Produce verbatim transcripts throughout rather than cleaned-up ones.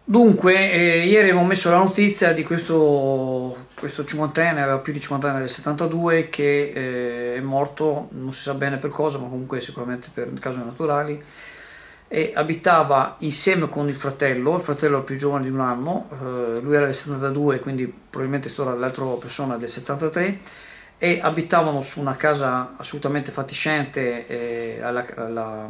Dunque, eh, ieri avevo messo la notizia di questo, questo cinquantenne, aveva più di cinquanta anni, del settantadue, che eh, è morto, non si sa bene per cosa, ma comunque sicuramente per casi naturali, e abitava insieme con il fratello, il fratello era più giovane di un anno, eh, lui era del settantadue, quindi probabilmente sto l'altra persona del settantatré, e abitavano su una casa assolutamente fatiscente eh, alla, alla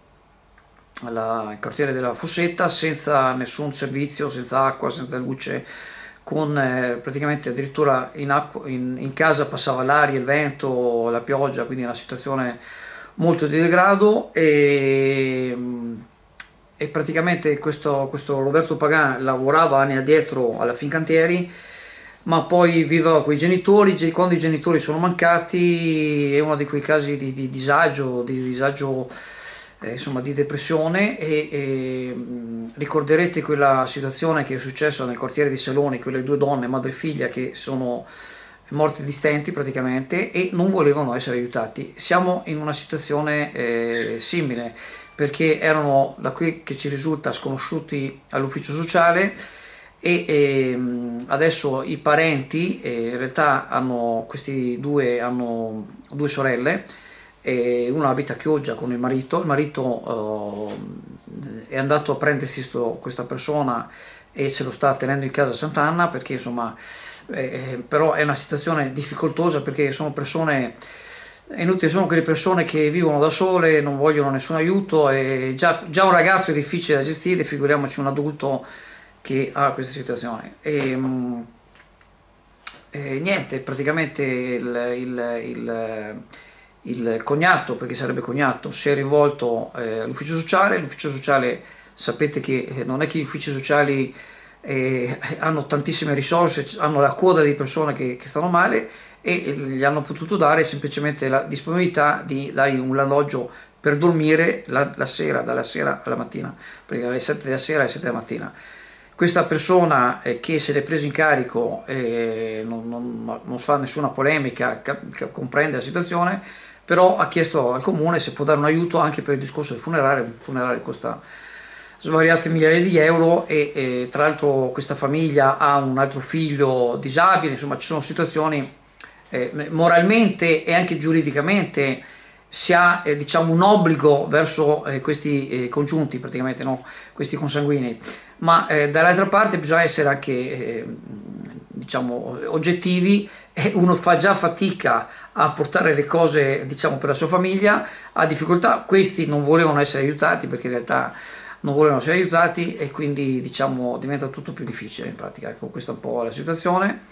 al quartiere della Fossetta, senza nessun servizio, senza acqua, senza luce, con eh, praticamente addirittura in, acqua, in, in casa passava l'aria, il vento, la pioggia, quindi una situazione molto di degrado. E, e praticamente questo, questo Roberto Pagan lavorava anni addietro alla Fincantieri, ma poi viveva con i genitori. Quando i genitori sono mancati è uno di quei casi di, di disagio, di disagio eh, insomma di depressione. E, e mh, ricorderete quella situazione che è successa nel quartiere di Saloni, quelle due donne, madre e figlia, che sono morte di stenti praticamente e non volevano essere aiutati. Siamo in una situazione eh, simile, perché erano, da qui che ci risulta, sconosciuti all'ufficio sociale. E, e adesso i parenti eh, in realtà hanno, questi due hanno due sorelle, e una abita a Chioggia con il marito. Il marito eh, è andato a prendersi sto, questa persona e se lo sta tenendo in casa a Sant'Anna, perché insomma eh, però è una situazione difficoltosa, perché sono persone, è inutile, sono quelle persone che vivono da sole, non vogliono nessun aiuto, e già, già un ragazzo è difficile da gestire, figuriamoci un adulto che ha questa situazione. E, mh, e niente, praticamente il, il, il, il cognato, perché sarebbe cognato, si è rivolto eh, all'ufficio sociale. L'ufficio sociale, sapete che eh, non è che gli uffici sociali eh, hanno tantissime risorse, hanno la coda di persone che, che stanno male, e gli hanno potuto dare semplicemente la disponibilità di dargli un alloggio per dormire la, la sera, dalla sera alla mattina, perché dalle sette della sera alle sette della mattina. Questa persona eh, che se l'è preso in carico eh, non, non, non fa nessuna polemica, comprende la situazione, però ha chiesto al comune se può dare un aiuto anche per il discorso del funerale. Il funerale costa svariate migliaia di euro, e, e tra l'altro questa famiglia ha un altro figlio disabile. Insomma, ci sono situazioni eh, moralmente e anche giuridicamente si ha eh, diciamo un obbligo verso eh, questi eh, congiunti, praticamente, no? Questi consanguinei, ma eh, dall'altra parte bisogna essere anche eh, diciamo oggettivi, e uno fa già fatica a portare le cose, diciamo, per la sua famiglia, ha difficoltà. Questi non volevano essere aiutati, perché in realtà non volevano essere aiutati, e quindi diciamo diventa tutto più difficile in pratica. Ecco, questa è un po' la situazione.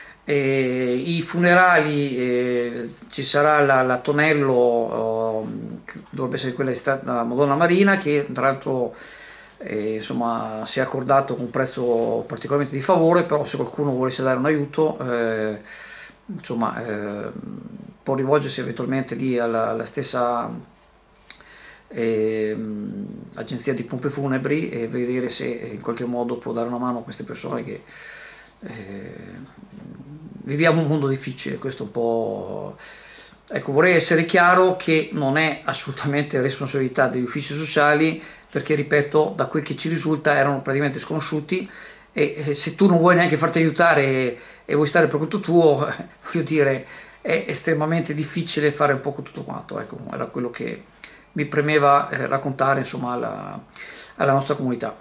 E i funerali, eh, ci sarà la, la Tonello, eh, dovrebbe essere quella di stata Madonna Marina, che tra l'altro eh, insomma, si è accordato con un prezzo particolarmente di favore. Però se qualcuno volesse dare un aiuto eh, insomma eh, può rivolgersi eventualmente lì alla, alla stessa eh, agenzia di pompe funebri, e vedere se in qualche modo può dare una mano a queste persone che eh, viviamo un mondo difficile. Questo un po'. Ecco, vorrei essere chiaro che non è assolutamente responsabilità degli uffici sociali, perché ripeto, da quel che ci risulta erano praticamente sconosciuti, e se tu non vuoi neanche farti aiutare e, e vuoi stare per conto tuo, voglio dire, è estremamente difficile fare un po' tutto quanto. Ecco, era quello che mi premeva eh, raccontare, insomma, alla, alla nostra comunità.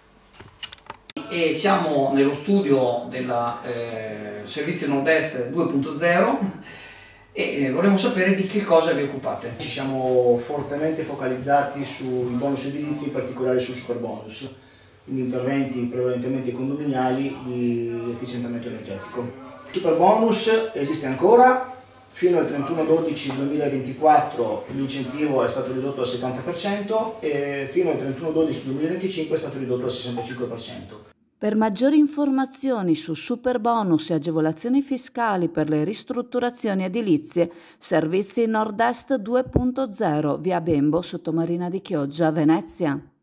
E siamo nello studio del eh, Servizio Nord-Est due punto zero, e eh, vorremmo sapere di che cosa vi occupate. Ci siamo fortemente focalizzati sui bonus edilizi, in particolare sul superbonus, quindi interventi prevalentemente condominiali di efficientamento energetico. Il superbonus esiste ancora. Fino al trentuno dodici duemilaventiquattro l'incentivo è stato ridotto al settanta per cento e fino al trentuno dodici duemilaventicinque è stato ridotto al sessantacinque per cento. Per maggiori informazioni su superbonus e agevolazioni fiscali per le ristrutturazioni edilizie, Servizi Nord-Est due punto zero, via Bembo, Sottomarina di Chioggia, Venezia.